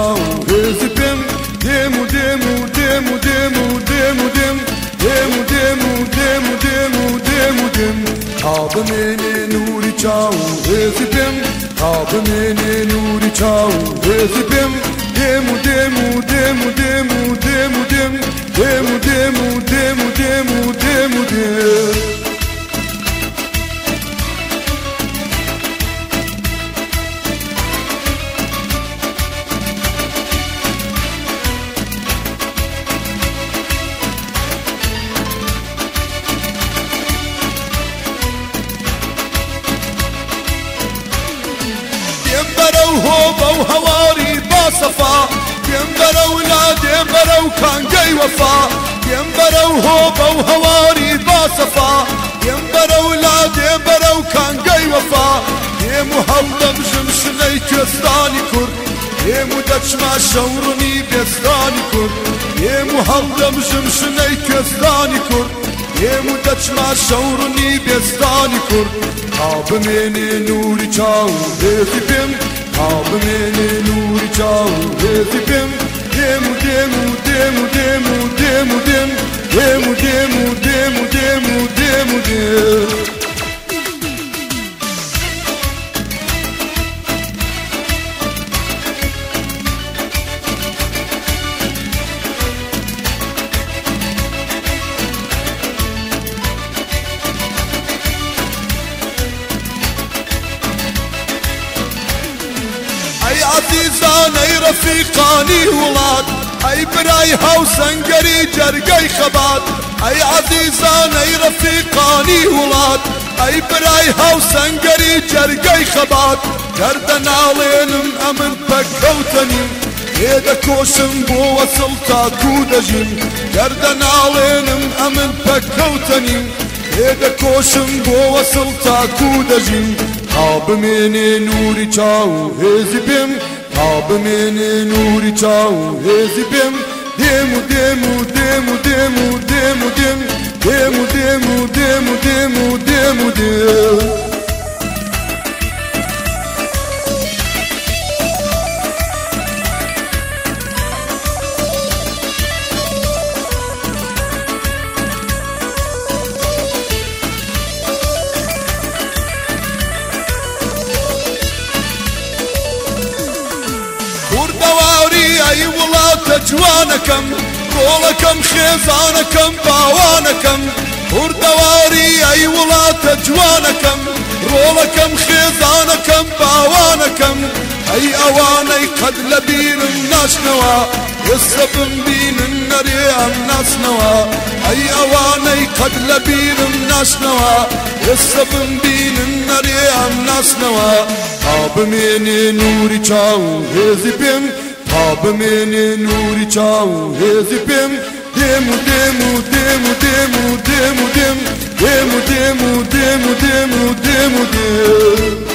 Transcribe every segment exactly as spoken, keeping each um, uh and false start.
چاو هێزی پێم دێم و دێم و دێم و دێم و دێم و دێم دێم و دێم و دێم و دێم و دێم و دێم تا بمێنێ نووری چاو هێزی پێم تا بمێنێ نووری چاو هێزی پێم دێم و دێم و دێم و دێم و دێم و دێم دێم و دێم و دێم و دێم و دێم و دێم هو بو هواري باصفا ينبرو لا ديبرو كان جاي وفا ينبرو هو بو هواري باصفا ينبرو لا ديبرو كان جاي وفا يمو هولم جمشني كستاني كر يمو دتش ما شورني بيستاني كر يمو هولم جمشني كستاني كر يمو دتش ما شورني بيستاني كر عابميني نوري چاو هيفي بيم عابميني نوري چاو هيفي بيم ديمو ديمو ديمو ديمو ديمو ديم ديمو ديمو ديمو ديمو ديمو ديم اي عزيزان اي رفيقاني ولاد اي براي هاوسنگري جرگي خبات اي عزيزان اي رفيقاني ولاد اي براي هاوسنگري جرگي خبات گردن علينم امن بكوتني هيدا كوشن بو وصلتا كودجين گردن علينم امن بكوتني هيدا كوشن بو وصلتا كودجين عابميني نوري چاو هيزي بيم عابميني نوري چاو هيزي بيم ديمو ديمو ديمو ديمو ديمو ديم ديمو ديمو ديمو ديمو ديمو ديم اي وڵاتە جوانەکەم ڕۆڵەکەم خێزانەکەم باوانەکەم وردەواری ئەی وڵاتە جوانەکەم ڕۆڵەکەم خێزانەکەم باوانەکەم ئەی ئەوانەی قەت لە بیرم ناشنەوە ئێستا بمبینن نەرێ ئەم ناسنەوە ئەی ئەوانەی قەت لە بیرم ناشنەوە ئێستا بمبینن نەرێ ئەم ناسنەوە تا بمێنێ نووری چاو هێزی پێم عابميني نوري چاو هيزي بيم ديمو ديمو ديمو ديمو ديمو ديم ديمو ديمو ديمو ديمو ديمو ديم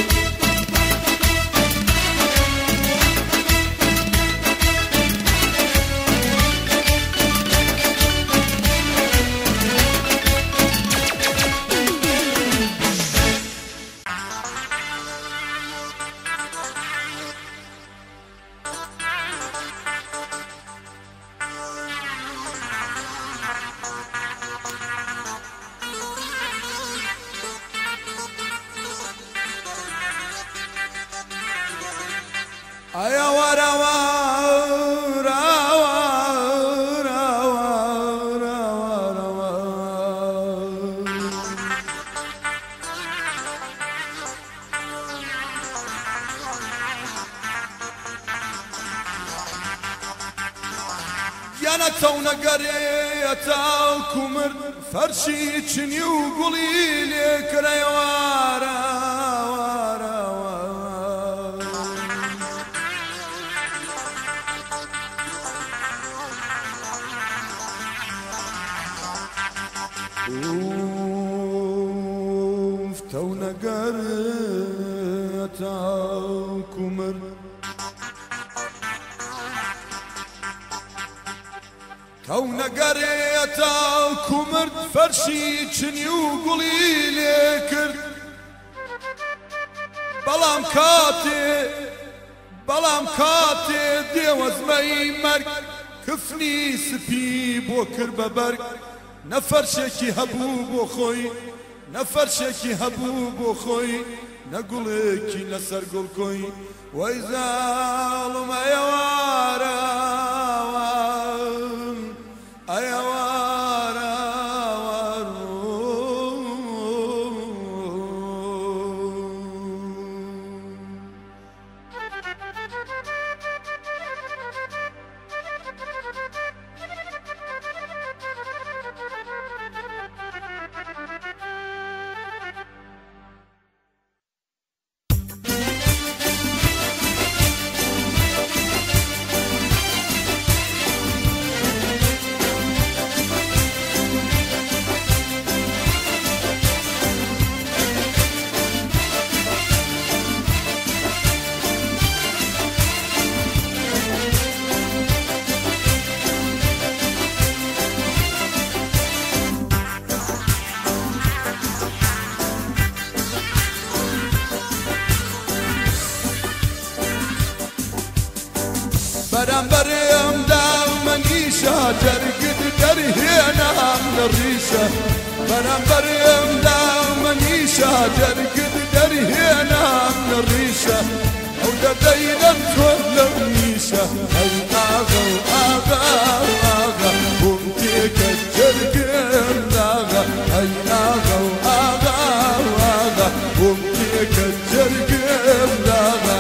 ايا ورا ورا ورا ورا يانا تونا قريتا كمر فرشي تشني وقولي لك ريوارا اوف تونا قريتا كمر تونا قريتا كمر فرشي تشني وقولي لك بلام كاتي بلام كاتي ديوة وەزمەی مەرگ کفنی سپی بۆ کرد بە بەرگ نەفەرشێکی هەبوو بۆ خۆی نەفەرشێکی هەبوو بۆ خۆی نەگوڵێکی لەسەر گوڵکۆی وەی زاڵم ئەیەوارە ئەیەوارە بەرامبەرم داومەنیشە جەرگت دەرهێنام لە ڕیشە بەرامبەرم داومەنیشە جەرگت دەرهێنام لە ڕیشە ئەو دەدەیرم تۆ لەو نیشە ئەی ئاغا و ئاغا و ئاغا بۆم تێکە جەرگم داغا ئەی ئاغا و ئاغا و ئاغا بۆم تێکە جەرگم داغا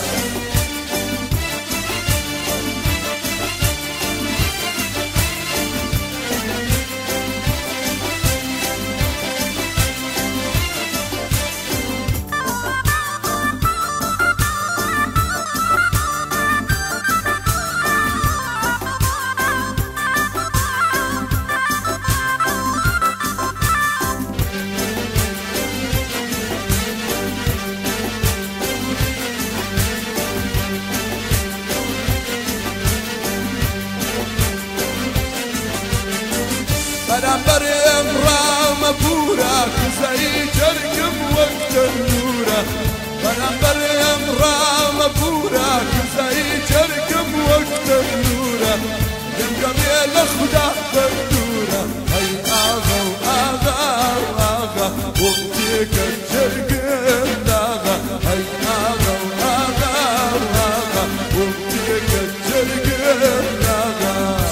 بەرامبەرم ڕامە بوورە کزەی جەرگم وەک تەنورە بەرامبەرم ڕامە بوورە کزەی جەرگم وەک تەنورە دەمگەمێ لە خودا بەردوورە ئەی ئاغا و ئاغا و ئاغا بۆم تێکە جەرگم داغا ئەی ئاغا و ئاغا و ئاغا بۆم تێکە جەرگم داغا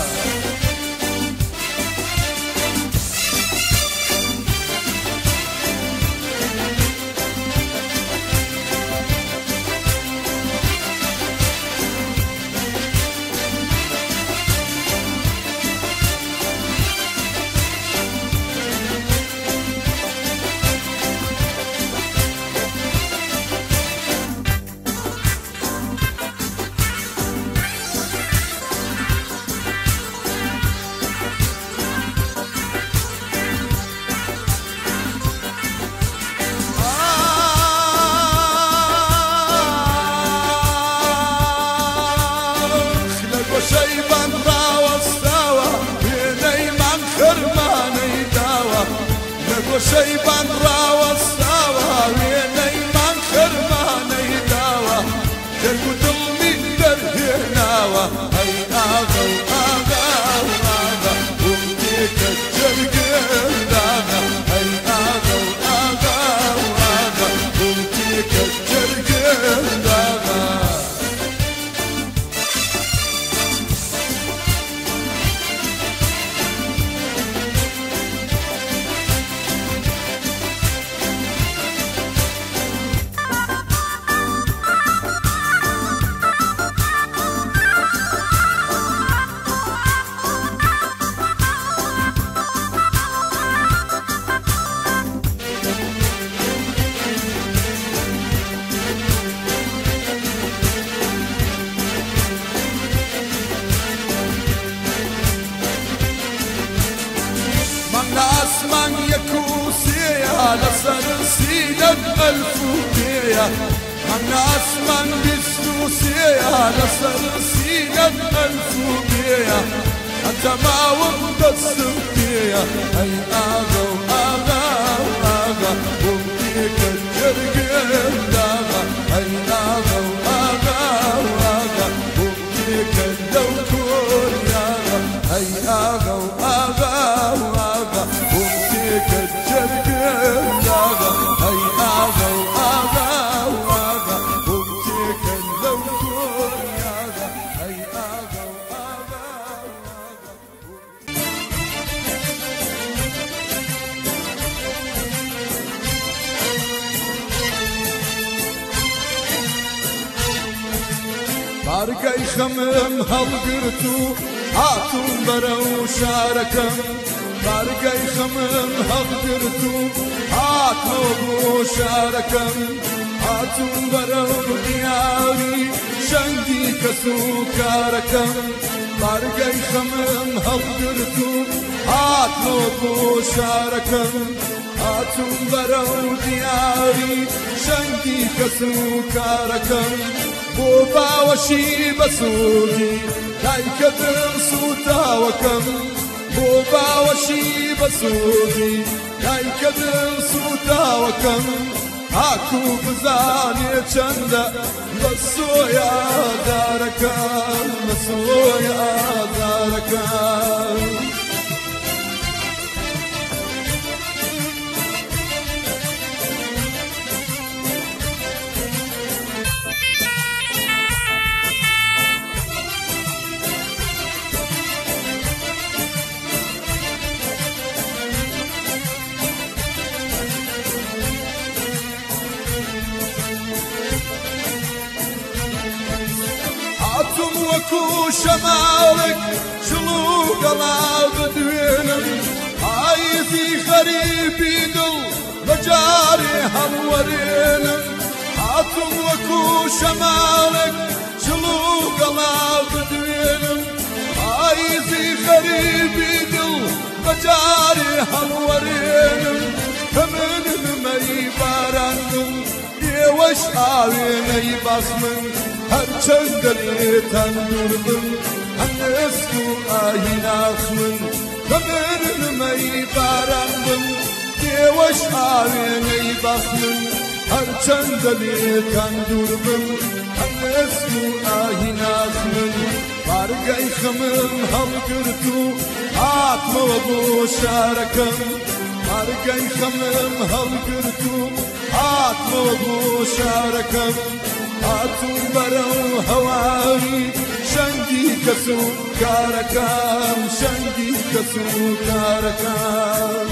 شەیبان ڕاوەستاوە وێنەیمان خەرمانەی داوە لە گۆشەیبان ڕاوەستاوە وێنەیمان خەرمانەی داوە دەرگ و دڵمی دەرهێناوە ئەی ئاغا و ئاغا و ئاغا بۆم تێکە جەرگم داغا ئەی ئاغا و ئاغا و ئاغا بۆم تێکە جەرگم داغا ئاسمان یەک و سێیە لەسەر سینەت ئەلف و پێیە هەمنا ئاسمان بیست و سێیە لەسەر سینەت ئەلف و پێیە هەتە ماوەم دەستم پێیە ئەی ئاغا و ئاغا و ئاغا بۆم تێکە جەرگم داغا ئەی ئاغا و ئاغا و ئاغا بۆم لو كورياغا هي آغا وآغا وآغا ومسيك الجرقاغا هي آغا وآغا وآغا ومسيك لو كورياغا هي آغا وآغا بارقي خمم هالقرتو هاتون برو شاركم بارقي خمم هالقرتو هاتو شاركم هاتون برو دياري شنقي كسو كاركم بارقي خمم هالقرتو هاتو شاركم هاتون برو دياري شنقي كسو كاركم بوبا وشي بسودي لايك درسوتا وكم بوبا وشي بسودي لايك درسوتا وكم هاكو بزاني چندا بسويا داركا بسويا داركا وكو شمالك شلوق الله بدوينم عايزي غريبي دل بجاري هالورينم عاتم وكو شمالك شلوق الله بدوينم عايزي غريبي دل بجاري هالورينم كمن المي بارانم يوش آويني باسمن هرچند دلیتن دردم هنسکو آهین آخمن کمرن می بارندم دیوش آوینی بخمن هرچند دلیتن دردم هنسکو آهین آخمن بارگای خمم هم کرتو آتم و بو شارکم بارگای خمم هم کرتو آتم و بو شارکم هاتون برو هواري شنقي كسو كاركام شنقي كسو كاركام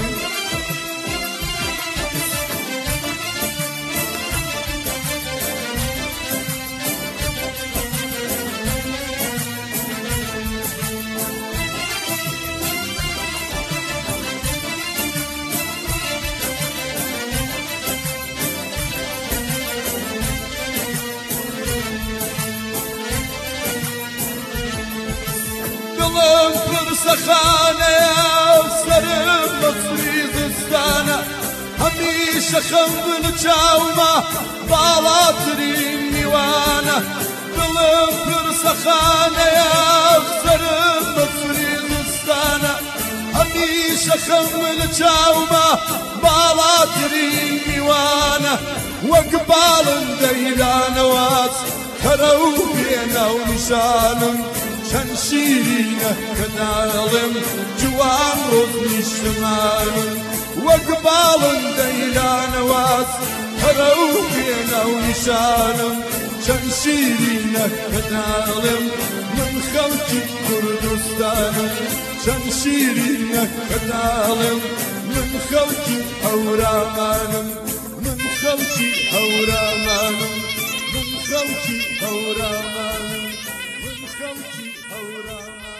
سخانة سرم مصري زستانة هميشه خمبن چاوما بالاترين نيوانة دلم پر سخانة سرم مصري زستانة هميشه خمبن چاوما بالاترين نيوانة وقبال ديلان واس كرو بينا ونشانم شنشيرينه كنالم جوان رضني الشمال وقبال ديلان واس هروبينا ونشانم شنشيرينه كنالم من خلقي كردستان شنشيرينه كنالم من خلقي أورامانم من خلقي أورامانم من خلقي أورامانم خلقي أورامانم